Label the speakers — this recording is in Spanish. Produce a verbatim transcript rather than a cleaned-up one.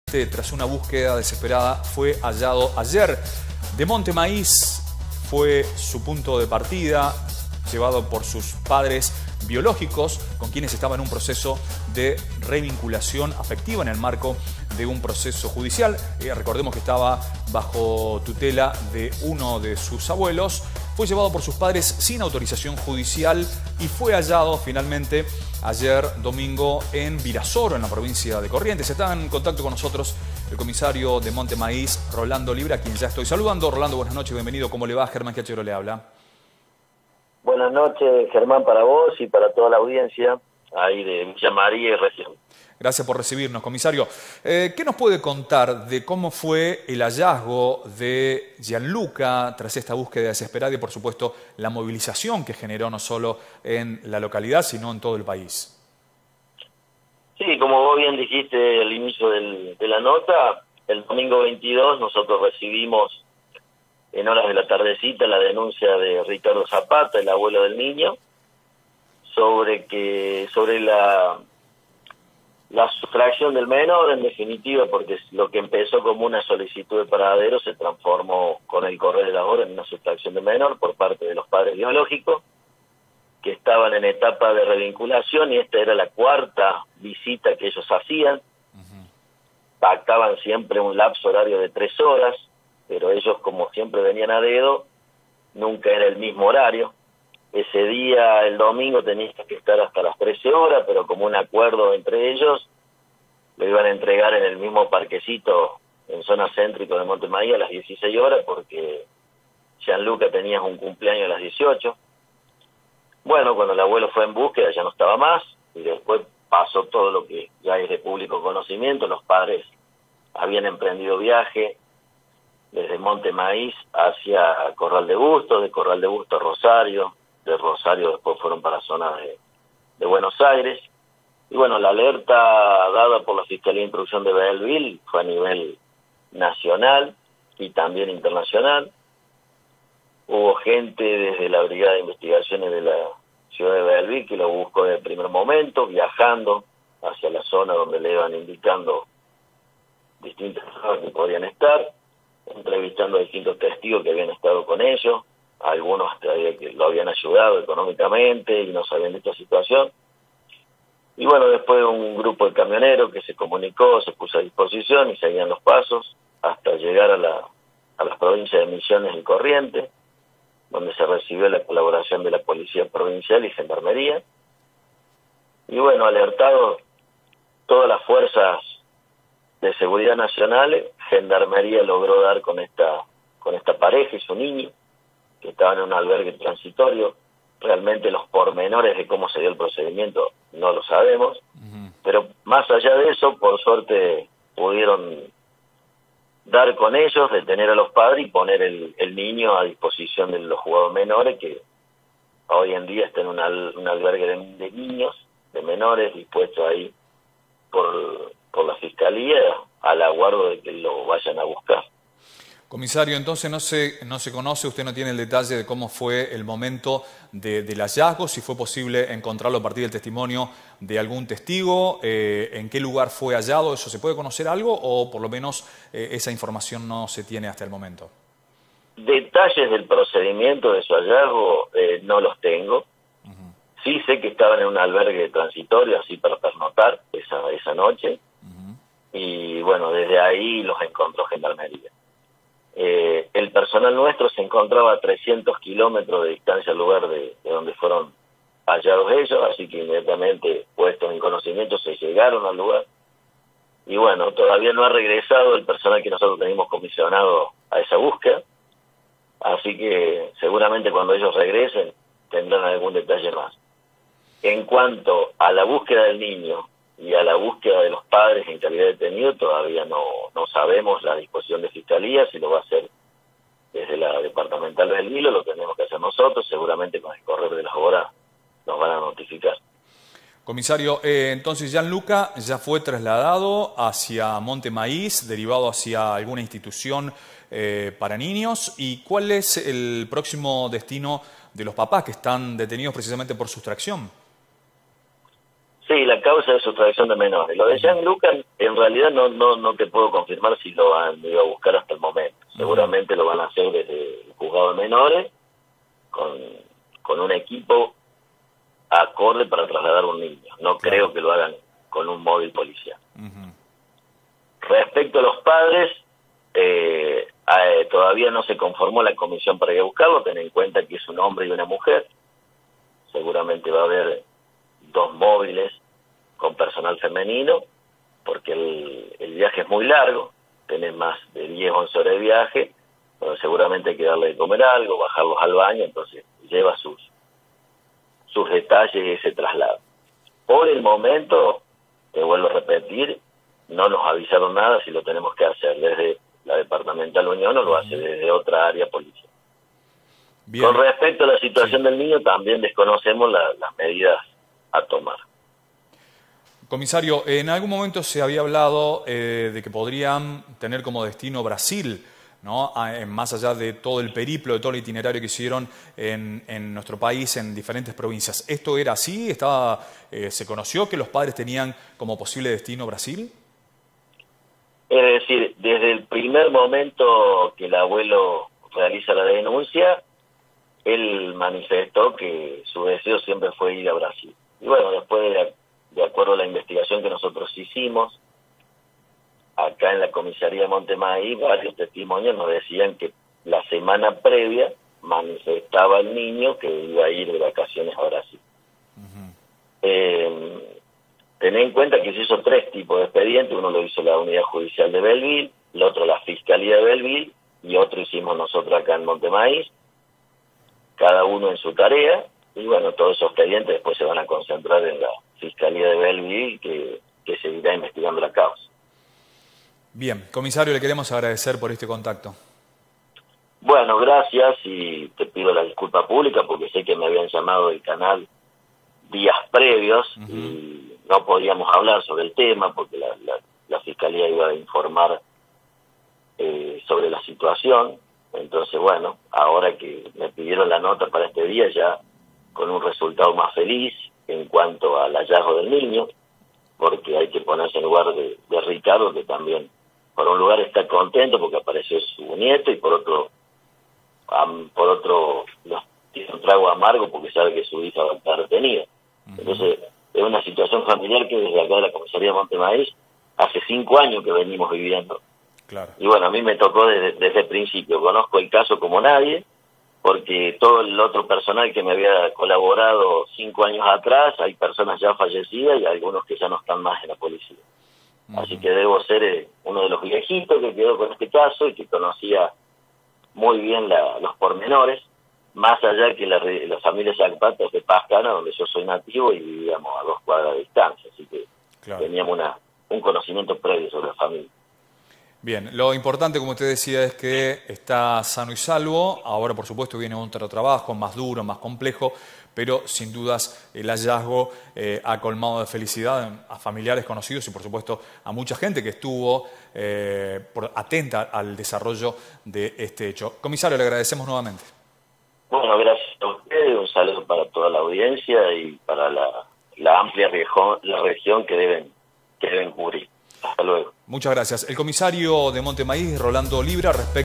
Speaker 1: Tras una búsqueda desesperada fue hallado ayer. De Monte Maíz fue su punto de partida, llevado por sus padres biológicos, con quienes estaba en un proceso de revinculación afectiva en el marco de un proceso judicial. Eh, recordemos que estaba bajo tutela de uno de sus abuelos. Fue llevado por sus padres sin autorización judicial y fue hallado finalmente ayer domingo en Virasoro, en la provincia de Corrientes. Está en contacto con nosotros el comisario de Monte Maíz, Rolando Libra, a quien ya estoy saludando. Rolando, buenas noches, bienvenido. ¿Cómo le va? Germán Giachero le habla.
Speaker 2: Buenas noches, Germán, para vos y para toda la audiencia ahí de Villa María y región.
Speaker 1: Gracias por recibirnos, comisario. Eh, ¿Qué nos puede contar de cómo fue el hallazgo de Gianluca tras esta búsqueda desesperada y, por supuesto, la movilización que generó no solo en la localidad, sino en todo el país?
Speaker 2: Sí, como vos bien dijiste al inicio del, de la nota, el domingo veintidós nosotros recibimos en horas de la tardecita la denuncia de Ricardo Zapata, el abuelo del niño, sobre que sobre la la sustracción del menor, en definitiva, porque lo que empezó como una solicitud de paradero se transformó con el correr de la hora en una sustracción de menor por parte de los padres biológicos, que estaban en etapa de revinculación, y esta era la cuarta visita que ellos hacían. Uh-huh. Pactaban siempre un lapso horario de tres horas, pero ellos, como siempre venían a dedo, nunca era el mismo horario. Ese día, el domingo, tenías que estar hasta las trece horas, pero como un acuerdo entre ellos, lo iban a entregar en el mismo parquecito en zona céntrica de Monte Maíz a las dieciséis horas, porque Gianluca tenía un cumpleaños a las dieciocho. Bueno, cuando el abuelo fue en búsqueda ya no estaba más, y después pasó todo lo que ya es de público conocimiento. Los padres habían emprendido viaje desde Monte Maíz hacia Corral de Bustos, de Corral de Bustos a Rosario, de Rosario después fueron para la zona de, de Buenos Aires. Y bueno, la alerta dada por la Fiscalía de Instrucción de Belleville fue a nivel nacional y también internacional. Hubo gente desde la Brigada de Investigaciones de la ciudad de Belleville que lo buscó en el primer momento, viajando hacia la zona donde le iban indicando distintas personas que podrían estar, entrevistando a distintos testigos que habían estado con ellos, algunos que lo habían ayudado económicamente y no sabían de esta situación. Y bueno, después un grupo de camioneros que se comunicó, se puso a disposición y seguían los pasos hasta llegar a la a las provincias de Misiones y Corrientes, donde se recibió la colaboración de la Policía Provincial y Gendarmería. Y bueno, alertados todas las fuerzas de seguridad nacionales, Gendarmería logró dar con esta con esta pareja y su niño, que estaban en un albergue transitorio. Realmente los pormenores de cómo se dio el procedimiento no lo sabemos, uh-huh. Pero más allá de eso, por suerte pudieron dar con ellos, detener a los padres y poner el, el niño a disposición de los jugadores menores, que hoy en día está en un, al, un albergue de, de niños, de menores, dispuesto ahí por, por la Fiscalía, al aguardo de que lo vayan a buscar.
Speaker 1: Comisario, entonces no se, no se conoce, usted no tiene el detalle de cómo fue el momento de, del hallazgo, si fue posible encontrarlo a partir del testimonio de algún testigo, eh, en qué lugar fue hallado, ¿eso se puede conocer algo o por lo menos eh, esa información no se tiene hasta el momento?
Speaker 2: Detalles del procedimiento de su hallazgo eh, no los tengo. Uh-huh. Sí sé que estaban en un albergue transitorio, así para pernotar esa, esa noche, uh-huh. Y bueno, desde ahí los encontró Gendarmería. Eh, el personal nuestro se encontraba a trescientos kilómetros de distancia al lugar de, de donde fueron hallados ellos, así que inmediatamente, puestos en conocimiento, se llegaron al lugar. Y bueno, todavía no ha regresado el personal que nosotros tenemos comisionado a esa búsqueda, así que seguramente cuando ellos regresen tendrán algún detalle más. En cuanto a la búsqueda del niño y a la búsqueda de los padres en calidad de detenido, todavía no, no sabemos la disposición de Fiscalía, si lo va a hacer desde la departamental del Nilo, lo tenemos que hacer nosotros, seguramente con el correr de las horas nos van a notificar.
Speaker 1: Comisario, eh, entonces Gianluca ya fue trasladado hacia Monte Maíz, derivado hacia alguna institución eh, para niños, ¿y cuál es el próximo destino de los papás que están detenidos precisamente por sustracción?
Speaker 2: Sí, la causa de sustracción de menores. Lo de Gianluca, en realidad no no no te puedo confirmar si lo han ido a buscar hasta el momento. Seguramente lo van a hacer desde el juzgado de menores, con, con un equipo acorde para trasladar a un niño. No claro. creo que lo hagan con un móvil policial. Uh-huh. Respecto a los padres, eh, eh, todavía no se conformó la comisión para ir a buscarlo. Ten en cuenta que es un hombre y una mujer. Seguramente va a haber dos móviles con personal femenino, porque el, el viaje es muy largo, tenés más de diez, once horas de viaje, pero seguramente hay que darle de comer algo, bajarlos al baño, entonces lleva sus, sus detalles ese traslado. Por el momento, te vuelvo a repetir, no nos avisaron nada si lo tenemos que hacer desde la Departamental Unión o lo hace desde otra área policial. Bien. Con respecto a la situación sí. del niño, también desconocemos la, las medidas a tomar.
Speaker 1: Comisario, en algún momento se había hablado eh, de que podrían tener como destino Brasil, ¿no? A, más allá de todo el periplo, de todo el itinerario que hicieron en, en nuestro país, en diferentes provincias. ¿Esto era así? ¿Estaba, eh, ¿Se conoció que los padres tenían como posible destino Brasil?
Speaker 2: Es decir, desde el primer momento que el abuelo realiza la denuncia, él manifestó que su deseo siempre fue ir a Brasil. Y bueno, después, de, de acuerdo a la investigación que nosotros hicimos, acá en la comisaría de Montemaíz, varios testimonios nos decían que la semana previa manifestaba el niño que iba a ir de vacaciones a Brasil. Uh-huh. eh, ten en cuenta que se hizo tres tipos de expedientes. Uno lo hizo la Unidad Judicial de Belleville, el otro la Fiscalía de Belleville, y otro hicimos nosotros acá en Montemaíz, cada uno en su tarea, y bueno, todos esos expedientes después se van a concentrar en la Fiscalía de Belleville, que, que seguirá investigando la causa.
Speaker 1: Bien, comisario, le queremos agradecer por este contacto.
Speaker 2: Bueno, gracias, y te pido la disculpa pública porque sé que me habían llamado del canal días previos uh-huh. y no podíamos hablar sobre el tema porque la, la, la Fiscalía iba a informar eh, sobre la situación. Entonces, bueno, ahora que me pidieron la nota para este día, ya con un resultado más feliz en cuanto al hallazgo del niño, porque hay que ponerse en lugar de, de Ricardo, que también, por un lugar, está contento porque apareció su nieto, y por otro, um, por otro los, tiene un trago amargo porque sabe que su hija va a estar retenida. Uh-huh. Entonces, es una situación familiar que desde acá de la comisaría de Montemaíz, hace cinco años que venimos viviendo. Claro. Y bueno, a mí me tocó desde, desde el principio. Conozco el caso como nadie, porque todo el otro personal que me había colaborado cinco años atrás, hay personas ya fallecidas y algunos que ya no están más en la policía. Uh-huh. Así que debo ser eh, uno de los viejitos que quedó con este caso y que conocía muy bien la, los pormenores, más allá que la, la familia Zapata es de Pascana, donde yo soy nativo, y vivíamos a dos cuadras de distancia. Así que claro. teníamos una, un conocimiento previo sobre la familia.
Speaker 1: Bien, lo importante, como usted decía, es que está sano y salvo. Ahora, por supuesto, viene otro trabajo más duro, más complejo, pero sin dudas el hallazgo eh, ha colmado de felicidad a familiares conocidos y, por supuesto, a mucha gente que estuvo eh, por, atenta al desarrollo de este hecho. Comisario, le agradecemos nuevamente.
Speaker 2: Bueno, gracias a usted. Un saludo para toda la audiencia y para la, la amplia región, la región que deben, que deben cubrir. Hasta luego.
Speaker 1: Muchas gracias. El comisario de Montemaíz, Rolando Libra, respecto